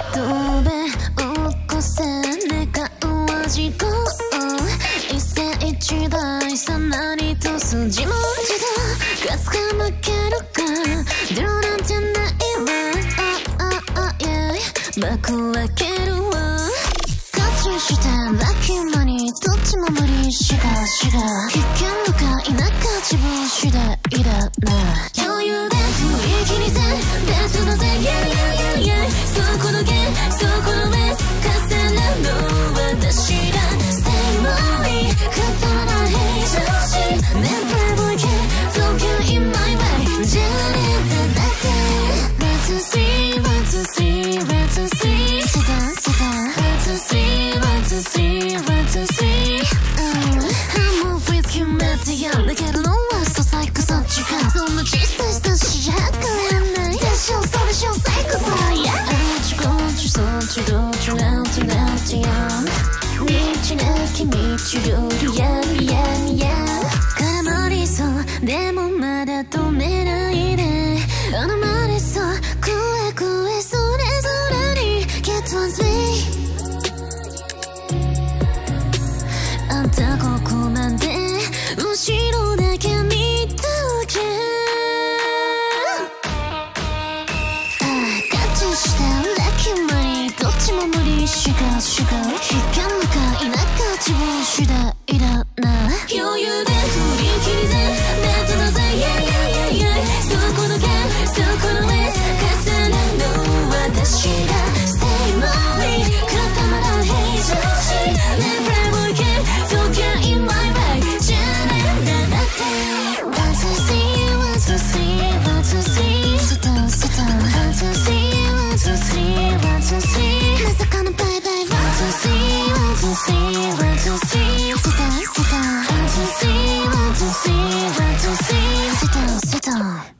飛べ起こせ願うは事故一世一代さ何と筋文字だ勝つか負けるか出るなんてないわ幕開けるわ勝ちしてラッキーマニーどっちも無理しが危険度か否か自分次第だな余裕で雰囲気にせベッドだぜ Yeah そこのゲーそこのレース重なるの私だ Stay money 固まらない調子ね Playboy K Don't get in my way じゃあねだって Let's see Let's see Let's see Sit down Sit down Let's see Let's see Let's see I'm a with you めってやんだけどのはさ最高そっちかそんな小さい差し測れないでしょそれしょ最高だ Yeah あちこちそっちどっちなんてなんてやん道なき道料理やみ絡まりそうでもまだ止めないであのまでそうくえそれぞれに Get one way あんたここまで後ろだけ見たけガチしたラッキーマニーどっちも無理しが危険か否か自分次第だな余裕で雰囲気にぜベッドだぜ Yeah そこのゲーそこのレース重なるの私が Stay money 固まらない調子ね Playboy K Don't get in my way じゃあねだって Want to see Want to see Want to see Sit down Sit down Want to see Want to see Want to see まさかのバイバイ Want to see Want to see Want to see Sit down Sit down Want to see Want to see Want to see Sit down Sit down